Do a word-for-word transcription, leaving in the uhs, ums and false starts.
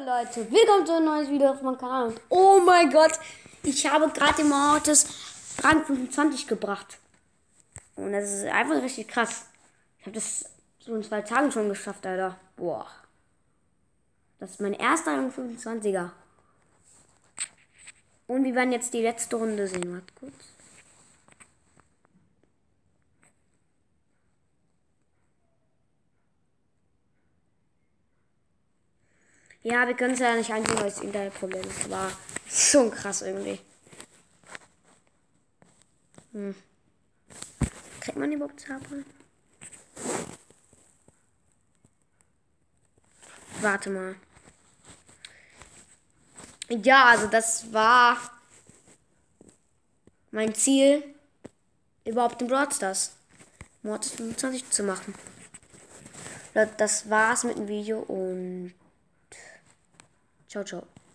Leute, willkommen zu einem neuen Video auf meinem Kanal. Und oh mein Gott, ich habe gerade den Mortis Rang fünfundzwanzig gebracht. Und das ist einfach richtig krass. Ich habe das so in zwei Tagen schon geschafft, Alter. Boah. Das ist mein erster Rang fünfundzwanziger. Und wir werden jetzt die letzte Runde sehen. Warte kurz. Ja, wir können es ja nicht angehen, weil das Internetproblem ist. War schon krass irgendwie. Hm. Kriegt man überhaupt Zahnpol? Warte mal. Ja, also das war mein Ziel, überhaupt im Brawl Stars Mortis fünfundzwanzig zu machen. Das war's mit dem Video und ciao, ciao.